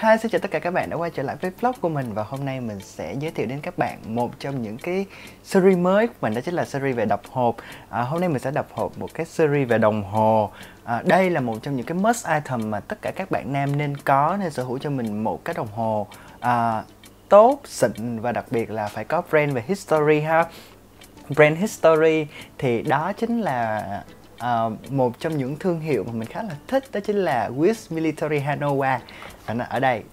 Hi, xin chào tất cả các bạn đã quay trở lại với vlog của mình. Và hôm nay mình sẽ giới thiệu đến các bạn một trong những cái series mới của mình, đó chính là series về đập hộp. Hôm nay mình sẽ đập hộp một cái series về đồng hồ. Đây là một trong những cái must item mà tất cả các bạn nam nên có, nên sở hữu cho mình một cái đồng hồ tốt, xịn và đặc biệt là phải có brand về history ha. Brand history thì đó chính là một trong những thương hiệu mà mình khá là thích, đó chính là Swiss Military Hannover. Và nó ở đây.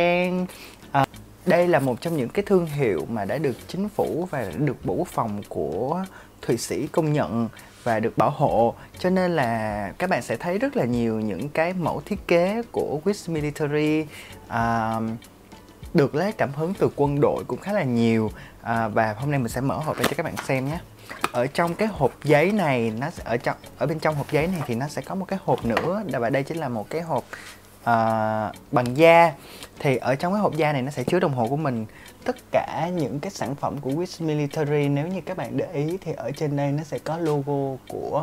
Đây là một trong những cái thương hiệu mà đã được chính phủ và đã được Bộ Quốc phòng của Thụy Sĩ công nhận và được bảo hộ, cho nên là các bạn sẽ thấy rất là nhiều những cái mẫu thiết kế của Swiss Military được lấy cảm hứng từ quân đội cũng khá là nhiều. Và hôm nay mình sẽ mở hộp ra cho các bạn xem nhé. Ở trong cái hộp giấy này, nó sẽ ở bên trong hộp giấy này thì nó sẽ có một cái hộp nữa, và đây chính là một cái hộp bằng da. Thì ở trong cái hộp da này nó sẽ chứa đồng hồ của mình, tất cả những cái sản phẩm của Swiss Military. Nếu như các bạn để ý thì ở trên đây nó sẽ có logo của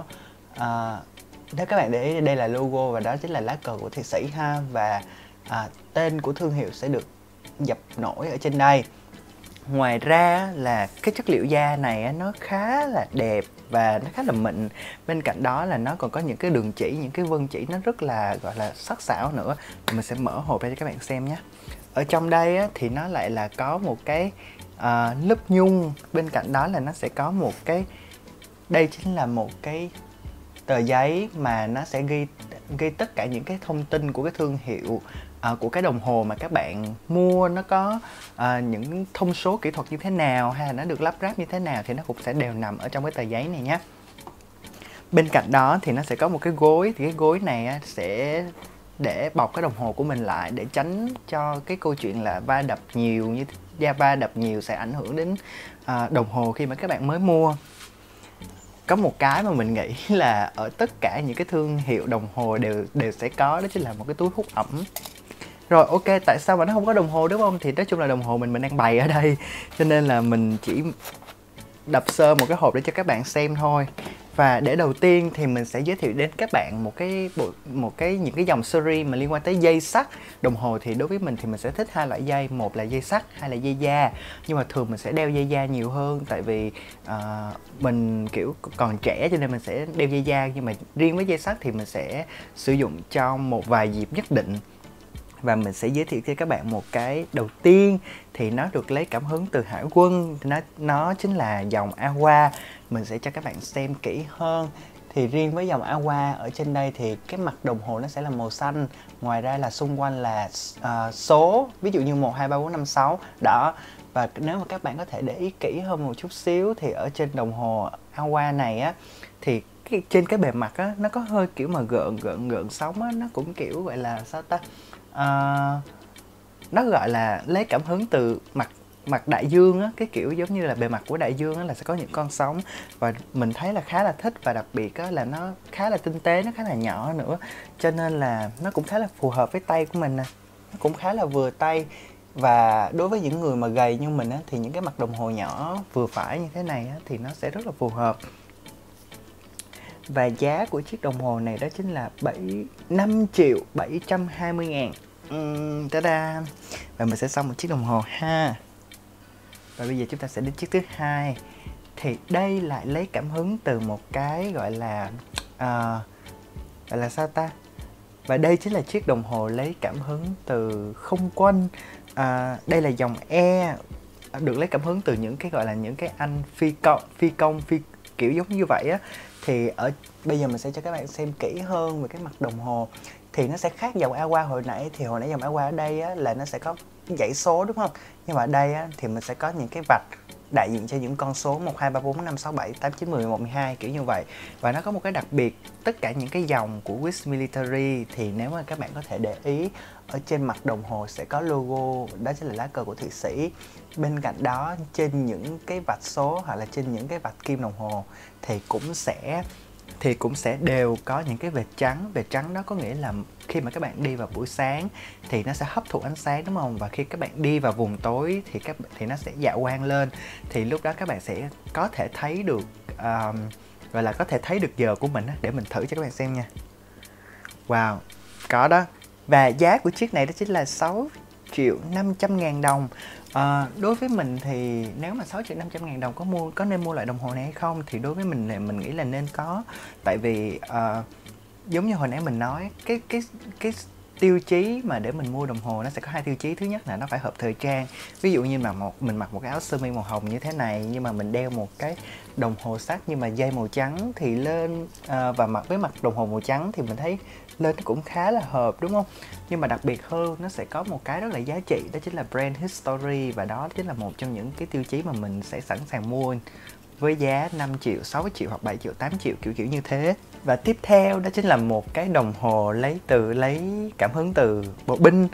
nếu các bạn để ý, đây là logo và đó chính là lá cờ của Thụy Sĩ ha. Và tên của thương hiệu sẽ được dập nổi ở trên đây. Ngoài ra là cái chất liệu da này nó khá là đẹp và nó khá là mịn. Bên cạnh đó là nó còn có những cái đường chỉ, những cái vân chỉ nó rất là gọi là sắc sảo nữa. Mình sẽ mở hộp ra cho các bạn xem nhé. Ở trong đây thì nó lại là có một cái lớp nhung. Bên cạnh đó là nó sẽ có một cái, đây chính là một cái tờ giấy mà nó sẽ ghi tất cả những cái thông tin của cái thương hiệu, của cái đồng hồ mà các bạn mua. Nó có những thông số kỹ thuật như thế nào, hay là nó được lắp ráp như thế nào, thì nó cũng sẽ đều nằm ở trong cái tờ giấy này nhé. Bên cạnh đó thì nó sẽ có một cái gối. Thì cái gối này sẽ để bọc cái đồng hồ của mình lại, để tránh cho cái câu chuyện là va đập nhiều, như da va đập nhiều sẽ ảnh hưởng đến đồng hồ khi mà các bạn mới mua. Có một cái mà mình nghĩ là ở tất cả những cái thương hiệu đồng hồ đều sẽ có, đó chính là một cái túi hút ẩm. Rồi ok, tại sao mà nó không có đồng hồ đúng không? Thì nói chung là đồng hồ mình đang bày ở đây, cho nên là mình chỉ đập sơ một cái hộp để cho các bạn xem thôi. Và để đầu tiên thì mình sẽ giới thiệu đến các bạn những cái dòng series mà liên quan tới dây sắt. Đồng hồ thì đối với mình thì mình sẽ thích hai loại dây, một là dây sắt, hai là dây da. Nhưng mà thường mình sẽ đeo dây da nhiều hơn, tại vì mình kiểu còn trẻ cho nên mình sẽ đeo dây da. Nhưng mà riêng với dây sắt thì mình sẽ sử dụng cho một vài dịp nhất định. Và mình sẽ giới thiệu cho các bạn một cái đầu tiên thì nó được lấy cảm hứng từ Hải quân. Nó chính là dòng Awa. Mình sẽ cho các bạn xem kỹ hơn. Thì riêng với dòng Awa ở trên đây thì cái mặt đồng hồ nó sẽ là màu xanh. Ngoài ra là xung quanh là số, ví dụ như 1, 2, 3, 4, 5, 6 đó. Và nếu mà các bạn có thể để ý kỹ hơn một chút xíu thì ở trên đồng hồ Awa này thì trên cái bề mặt nó có hơi kiểu mà gợn sóng nó cũng kiểu gọi là sao ta, nó gọi là lấy cảm hứng từ mặt đại dương cái kiểu giống như là bề mặt của đại dương là sẽ có những con sóng. Và mình thấy là khá là thích, và đặc biệt là nó khá là tinh tế, nó khá là nhỏ nữa, cho nên là nó cũng khá là phù hợp với tay của mình nè. Nó cũng khá là vừa tay. Và đối với những người mà gầy như mình thì những cái mặt đồng hồ nhỏ vừa phải như thế này thì nó sẽ rất là phù hợp. Và giá của chiếc đồng hồ này đó chính là 5.720.000. Ta-da! Và mình sẽ xong một chiếc đồng hồ ha. Và bây giờ chúng ta sẽ đến chiếc thứ hai. Thì đây lại lấy cảm hứng từ một cái gọi là sao ta? Và đây chính là chiếc đồng hồ lấy cảm hứng từ không quân. Đây là dòng E, được lấy cảm hứng từ những cái gọi là những cái anh phi công kiểu giống như vậy Thì bây giờ mình sẽ cho các bạn xem kỹ hơn về cái mặt đồng hồ. Thì nó sẽ khác dòng Awa hồi nãy. Thì hồi nãy dòng Awa ở đây là nó sẽ có dãy số đúng không? Nhưng mà ở đây thì mình sẽ có những cái vạch đại diện cho những con số 1, 2, 3, 4, 5, 6, 7, 8, 9, 10, 11, 12 kiểu như vậy. Và nó có một cái đặc biệt, tất cả những cái dòng của Swiss Military thì nếu mà các bạn có thể để ý, ở trên mặt đồng hồ sẽ có logo, đó chính là lá cờ của Thụy Sĩ. Bên cạnh đó trên những cái vạch số hoặc là trên những cái vạch kim đồng hồ thì cũng sẽ đều có những cái vệt trắng. Vệt trắng đó có nghĩa là khi mà các bạn đi vào buổi sáng thì nó sẽ hấp thụ ánh sáng đúng không? Và khi các bạn đi vào vùng tối thì nó sẽ dạ quang lên. Thì lúc đó các bạn sẽ có thể thấy được gọi là có thể thấy được giờ của mình để mình thử cho các bạn xem nha. Wow, có đó. Và giá của chiếc này đó chính là 6.500.000 đồng. Đối với mình thì nếu mà 6.500.000 đồng có nên mua loại đồng hồ này hay không, thì đối với mình thì mình nghĩ là nên có. Tại vì giống như hồi nãy mình nói, cái tiêu chí mà để mình mua đồng hồ nó sẽ có hai tiêu chí. Thứ nhất là nó phải hợp thời trang. Ví dụ như mà mình mặc một cái áo sơ mi màu hồng như thế này, nhưng mà mình đeo một cái đồng hồ sắt nhưng mà dây màu trắng thì lên và mặc đồng hồ màu trắng thì mình thấy lên nó cũng khá là hợp, đúng không? Nhưng mà đặc biệt hơn, nó sẽ có một cái rất là giá trị, đó chính là brand history, và đó chính là một trong những cái tiêu chí mà mình sẽ sẵn sàng mua với giá 5 triệu, 6 triệu hoặc 7 triệu, 8 triệu, kiểu như thế. Và tiếp theo đó chính là một cái đồng hồ lấy cảm hứng từ bộ binh.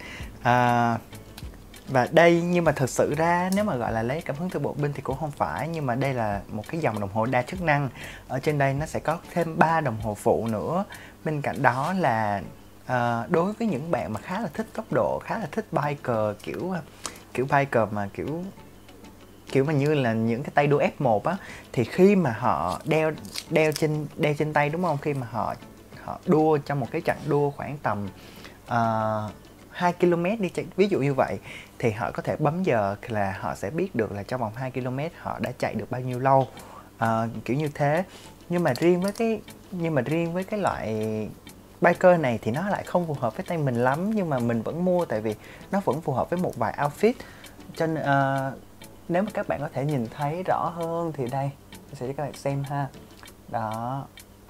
Và đây, nhưng mà thực sự ra nếu mà gọi là lấy cảm hứng từ bộ binh thì cũng không phải, nhưng mà đây là một cái dòng đồng hồ đa chức năng. Ở trên đây nó sẽ có thêm 3 đồng hồ phụ nữa. Bên cạnh đó là đối với những bạn mà khá là thích tốc độ, khá là thích biker, kiểu biker mà kiểu mà như là những cái tay đua F1 á, thì khi mà họ đeo trên tay, đúng không? Khi mà họ đua trong một cái chặng đua khoảng tầm 2 km đi, ví dụ như vậy, thì họ có thể bấm giờ là họ sẽ biết được là trong vòng 2 km họ đã chạy được bao nhiêu lâu, kiểu như thế. Nhưng mà riêng với cái loại biker này thì nó lại không phù hợp với tay mình lắm, nhưng mà mình vẫn mua tại vì nó vẫn phù hợp với một vài outfit. Cho nên nếu mà các bạn có thể nhìn thấy rõ hơn thì đây, tôi sẽ cho các bạn xem ha. Đó,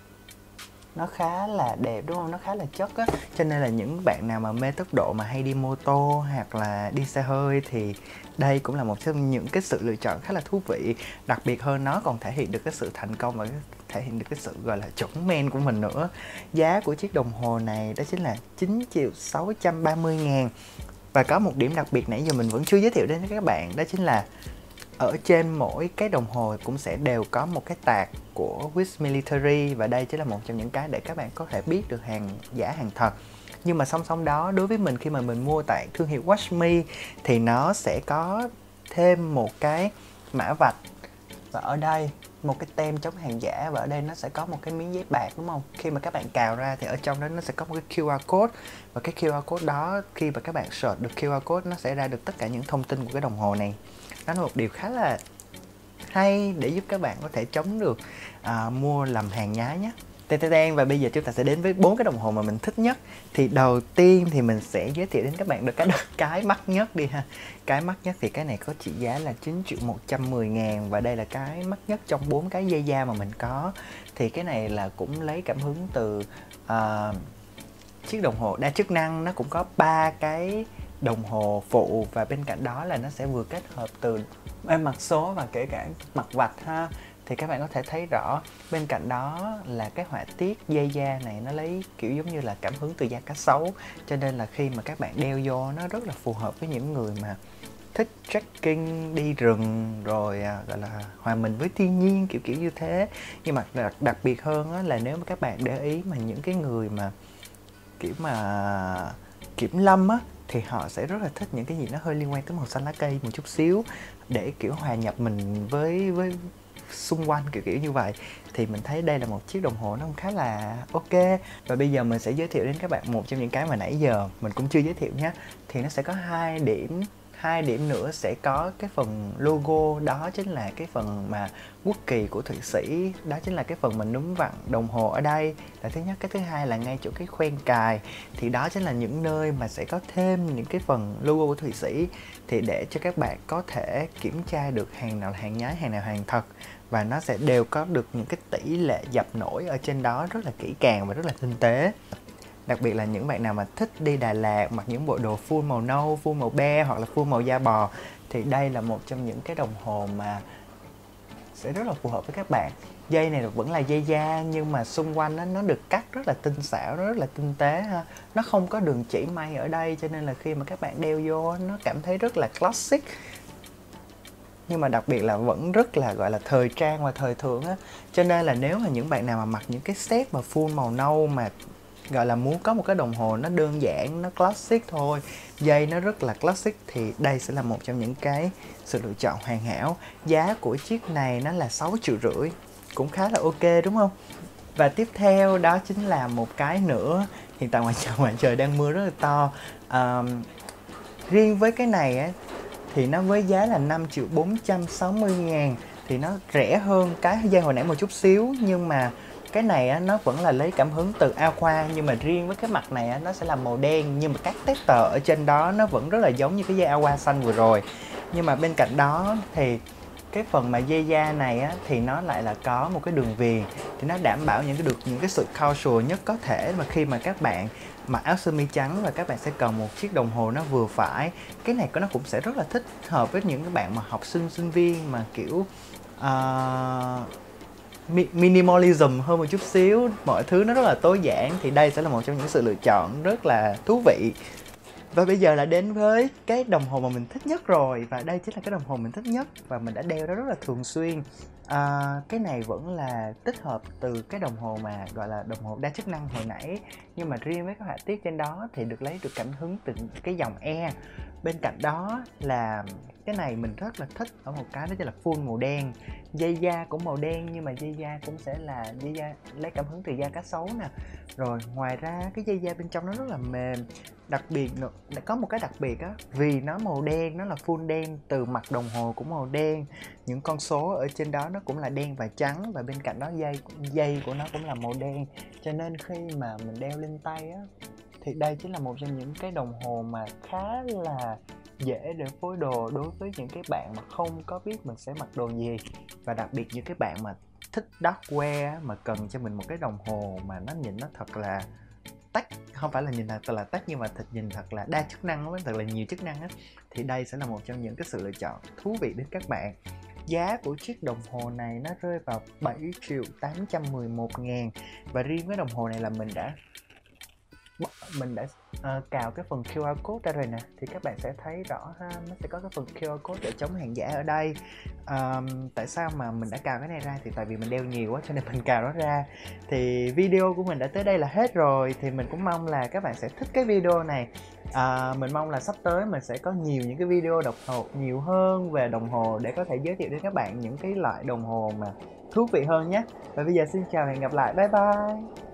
nó khá là đẹp, đúng không? Nó khá là chất á. Cho nên là những bạn nào mà mê tốc độ mà hay đi mô tô hoặc là đi xe hơi thì đây cũng là một trong những cái sự lựa chọn khá là thú vị. Đặc biệt hơn, nó còn thể hiện được cái sự thành công và thể hiện được cái sự gọi là chuẩn men của mình nữa. Giá của chiếc đồng hồ này đó chính là 9.630.000. Và có một điểm đặc biệt nãy giờ mình vẫn chưa giới thiệu đến các bạn, đó chính là ở trên mỗi cái đồng hồ cũng sẽ đều có một cái tag của Swiss Military, và đây chính là một trong những cái để các bạn có thể biết được hàng giả hàng thật. Nhưng mà song song đó, đối với mình khi mà mình mua tại thương hiệu Watch Me thì nó sẽ có thêm một cái mã vạch, và ở đây một cái tem chống hàng giả, và ở đây nó sẽ có một cái miếng giấy bạc, đúng không? Khi mà các bạn cào ra thì ở trong đó nó sẽ có một cái QR code, và cái QR code đó khi mà các bạn search được QR code nó sẽ ra được tất cả những thông tin của cái đồng hồ này. Đó là một điều khá là hay để giúp các bạn có thể chống được mua làm hàng nhái nhé. Và bây giờ chúng ta sẽ đến với 4 cái đồng hồ mà mình thích nhất. Thì đầu tiên thì mình sẽ giới thiệu đến các bạn được cái mắc nhất đi ha. Cái mắc nhất thì cái này có trị giá là 9.110.000, và đây là cái mắc nhất trong 4 cái dây da mà mình có. Thì cái này là cũng lấy cảm hứng từ chiếc đồng hồ đa chức năng. Nó cũng có 3 cái đồng hồ phụ, và bên cạnh đó là nó sẽ vừa kết hợp từ mặt số và kể cả mặt vạch ha. Thì các bạn có thể thấy rõ, bên cạnh đó là cái họa tiết dây da này nó lấy kiểu giống như là cảm hứng từ da cá sấu, cho nên là khi mà các bạn đeo vô nó rất là phù hợp với những người mà thích trekking, đi rừng, rồi gọi là hòa mình với thiên nhiên, kiểu như thế. Nhưng mà đặc biệt hơn là nếu mà các bạn để ý mà những cái người mà kiểu mà kiểm lâm á, thì họ sẽ rất là thích những cái gì nó hơi liên quan tới màu xanh lá cây một chút xíu, để kiểu hòa nhập mình với xung quanh, kiểu như vậy. Thì mình thấy đây là một chiếc đồng hồ nó khá là ok. Và bây giờ mình sẽ giới thiệu đến các bạn một trong những cái mà nãy giờ mình cũng chưa giới thiệu nhé. Thì nó sẽ có hai điểm nữa sẽ có cái phần logo, đó chính là cái phần mà quốc kỳ của Thụy Sĩ, đó chính là cái phần mình núm vặn đồng hồ ở đây là thứ nhất. Cái thứ hai là ngay chỗ cái khoen cài, thì đó chính là những nơi mà sẽ có thêm những cái phần logo của Thụy Sĩ, thì để cho các bạn có thể kiểm tra được hàng nào là hàng nhái, hàng nào hàng thật, và nó sẽ đều có được những cái tỷ lệ dập nổi ở trên đó rất là kỹ càng và rất là tinh tế. Đặc biệt là những bạn nào mà thích đi Đà Lạt mặc những bộ đồ full màu nâu, full màu be hoặc là full màu da bò, thì đây là một trong những cái đồng hồ mà sẽ rất là phù hợp với các bạn. Dây này vẫn là dây da, nhưng mà xung quanh nó được cắt rất là tinh xảo, nó rất là tinh tế ha. Nó không có đường chỉ may ở đây, cho nên là khi mà các bạn đeo vô nó cảm thấy rất là classic, nhưng mà đặc biệt là vẫn rất là gọi là thời trang và thời thượng á. Cho nên là nếu mà những bạn nào mà mặc những cái set mà full màu nâu mà gọi là muốn có một cái đồng hồ nó đơn giản, nó classic thôi, dây nó rất là classic, thì đây sẽ là một trong những cái sự lựa chọn hoàn hảo. Giá của chiếc này nó là 6,5 triệu, cũng khá là ok đúng không? Và tiếp theo đó chính là một cái nữa. Hiện tại ngoài trời đang mưa rất là to. Riêng với cái này á, thì nó với giá là 5.460.000 thì nó rẻ hơn cái dây hồi nãy một chút xíu, nhưng mà cái này á, nó vẫn là lấy cảm hứng từ Aqua, nhưng mà riêng với cái mặt này á, nó sẽ là màu đen, nhưng mà các tester ở trên đó nó vẫn rất là giống như cái dây Aqua xanh vừa rồi. Nhưng mà bên cạnh đó thì cái phần mà dây da này á, thì nó lại là có một cái đường viền, thì nó đảm bảo những cái sự casual nhất có thể mà khi mà các bạn mặc áo sơ mi trắng và các bạn sẽ cần một chiếc đồng hồ nó vừa phải. Cái này nó cũng sẽ rất là thích hợp với những cái bạn mà học sinh sinh viên mà kiểu minimalism hơn một chút xíu, mọi thứ nó rất là tối giản, thì đây sẽ là một trong những sự lựa chọn rất là thú vị. Và bây giờ là đến với cái đồng hồ mà mình thích nhất rồi, và đây chính là cái đồng hồ mình thích nhất và mình đã đeo nó rất là thường xuyên. Cái này vẫn là tích hợp từ cái đồng hồ mà gọi là đồng hồ đa chức năng hồi nãy, nhưng mà riêng với các họa tiết trên đó thì được lấy được cảm hứng từ cái dòng E. Bên cạnh đó là cái này mình rất là thích ở một cái đó chính là full màu đen, dây da cũng màu đen, nhưng mà dây da cũng sẽ là dây da lấy cảm hứng từ da cá sấu nè. Rồi ngoài ra cái dây da bên trong nó rất là mềm. Đặc biệt có một cái đặc biệt á, vì nó màu đen, nó là full đen, từ mặt đồng hồ cũng màu đen, những con số ở trên đó nó cũng là đen và trắng, và bên cạnh đó dây của nó cũng là màu đen, cho nên khi mà mình đeo lên tay á thì đây chính là một trong những cái đồng hồ mà khá là dễ để phối đồ đối với những cái bạn mà không có biết mình sẽ mặc đồ gì, và đặc biệt những cái bạn mà thích dark wear mà cần cho mình một cái đồng hồ mà nó nhìn nó thật là tách, không phải là nhìn thật là tách nhưng mà nhìn thật là đa chức năng, thật là nhiều chức năng á, thì đây sẽ là một trong những cái sự lựa chọn thú vị đến các bạn. Giá của chiếc đồng hồ này nó rơi vào 7.811.000, và riêng với đồng hồ này là mình đã cào cái phần QR code ra rồi nè, thì các bạn sẽ thấy rõ ha, nó sẽ có cái phần QR code để chống hàng giả ở đây. Tại sao mà mình đã cào cái này ra thì tại vì mình đeo nhiều quá cho nên mình cào nó ra. Thì video của mình đã tới đây là hết rồi, thì mình cũng mong là các bạn sẽ thích cái video này. Mình mong là sắp tới mình sẽ có nhiều những cái video độc hộp nhiều hơn về đồng hồ để có thể giới thiệu đến các bạn những cái loại đồng hồ mà thú vị hơn nhé. Và bây giờ xin chào và hẹn gặp lại, bye bye.